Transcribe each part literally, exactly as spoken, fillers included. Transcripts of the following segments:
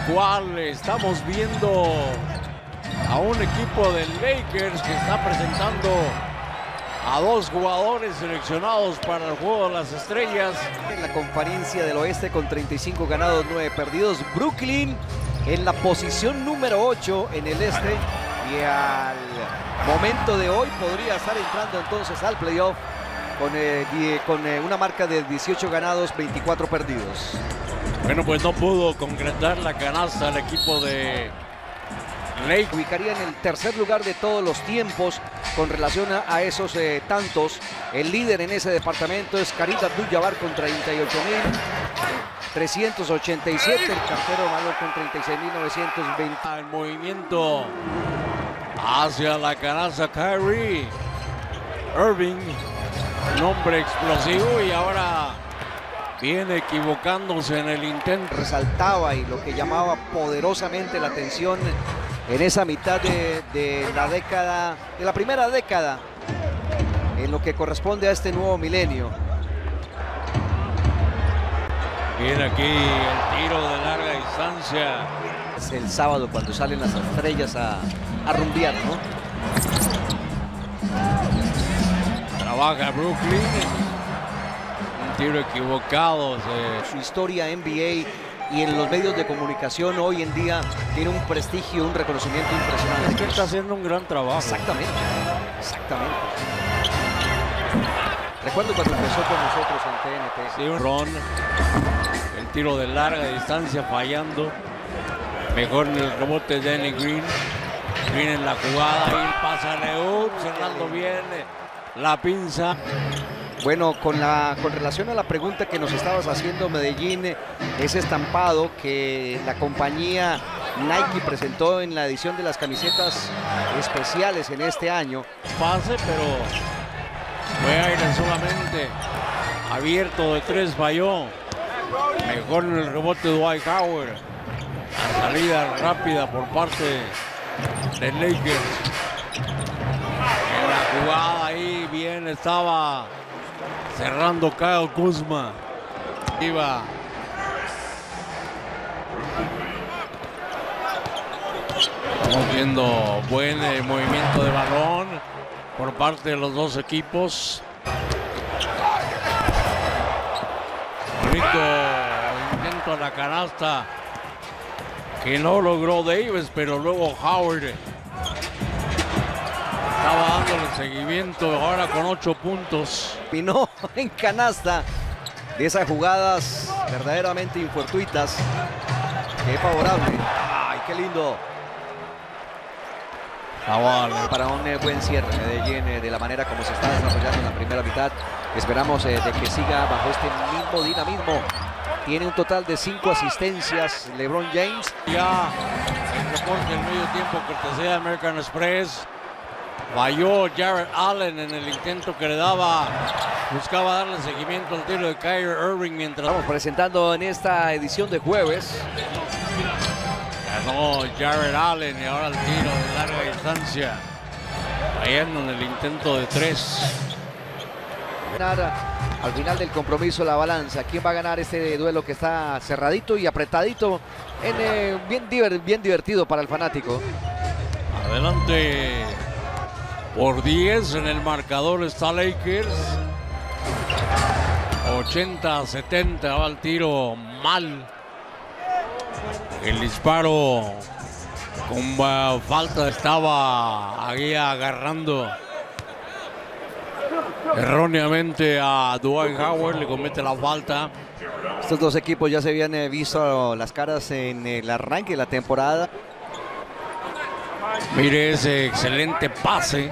cual estamos viendo a un equipo del Lakers que está presentando a dos jugadores seleccionados para el Juego de las Estrellas. En la conferencia del oeste con treinta y cinco ganados, nueve perdidos. Brooklyn en la posición número ocho en el este y al momento de hoy podría estar entrando entonces al playoff con, eh, die, con eh, una marca de dieciocho ganados, veinticuatro perdidos. Bueno, pues no pudo concretar la canasta el equipo de Lake. Ubicaría en el tercer lugar de todos los tiempos con relación a, a esos eh, tantos. El líder en ese departamento es Kareem Abdul-Jabbar con treinta y ocho mil trescientos ochenta y siete. El cartero mayor con treinta y seis mil novecientos veinte. El movimiento hacia la canasta, Kyrie Irving, un hombre explosivo, y ahora viene equivocándose en el intento. Resaltaba y lo que llamaba poderosamente la atención en esa mitad de, de la década, de la primera década, en lo que corresponde a este nuevo milenio. Viene aquí el tiro de larga distancia. Es el sábado cuando salen las estrellas a, a rumbear, ¿no? Trabaja Brooklyn. Un tiro equivocado. Se... Su historia N B A y en los medios de comunicación hoy en día tiene un prestigio, un reconocimiento impresionante. Es que está haciendo un gran trabajo. Exactamente, exactamente. Recuerdo cuando empezó con nosotros en T N T. Sí, un ron. El tiro de larga distancia fallando. Mejor en el rebote de Danny Green. Green en la jugada. Ahí pasa Leup, cerrando bien la pinza. Bueno, con, la, con relación a la pregunta que nos estabas haciendo, Medellín, ese estampado que la compañía Nike presentó en la edición de las camisetas especiales en este año. Pase, pero fue aire solamente. Abierto de tres, falló. Mejor en el rebote de Dwight Howard. La salida rápida por parte de Lakers. En la jugada ahí bien estaba cerrando Kyle Kuzma. Iba. Estamos viendo buen eh, movimiento de balón por parte de los dos equipos. Bonito intento a la canasta que no logró Davis, pero luego Howard estaba dándole seguimiento ahora con ocho puntos. Terminó en canasta de esas jugadas verdaderamente infortuitas. Qué favorable. Ay, qué lindo. Ah, para un eh, buen cierre Medellín eh, de la manera como se está desarrollando en la primera mitad. Esperamos eh, de que siga bajo este mismo dinamismo. Tiene un total de cinco asistencias LeBron James. Ya el reporte del medio tiempo cortesía de American Express. Falló Jarrett Allen en el intento que le daba. Buscaba darle seguimiento al tiro de Kyrie Irving mientras... Estamos presentando en esta edición de jueves. Ganó Jarrett Allen y ahora el tiro de larga distancia. Fallando en el intento de tres. Al final del compromiso la balanza. ¿Quién va a ganar este duelo que está cerradito y apretadito? En, eh, bien, diver, bien divertido para el fanático. Adelante. Por diez en el marcador está Lakers. ochenta a setenta va el tiro mal. El disparo con uh, falta estaba ahí agarrando erróneamente a Dwight Howard, le comete la falta. Estos dos equipos ya se habían eh, visto las caras en el arranque de la temporada. Mire ese excelente pase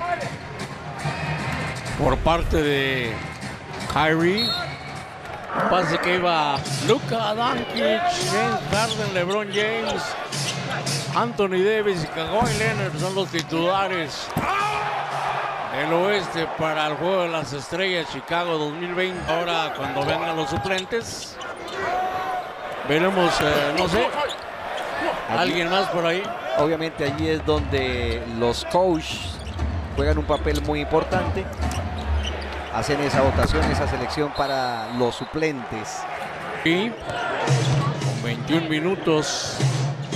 por parte de Kyrie. Un pase que iba Luka Doncic, James Harden, LeBron James, Anthony Davis y Kawhi Leonard son los titulares del oeste para el Juego de las Estrellas Chicago dos mil veinte. Ahora cuando vengan los suplentes veremos, eh, no sé, alguien más por ahí. Obviamente allí es donde los coaches juegan un papel muy importante. Hacen esa votación, esa selección para los suplentes. Y con veintiún minutos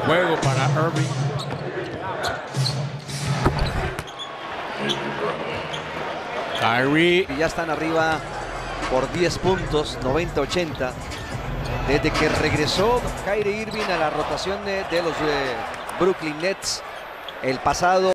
juego para Irving. Kyrie. Y ya están arriba por diez puntos, noventa ochenta. Desde que regresó Kyrie Irving a la rotación de, de los eh, Brooklyn Nets el pasado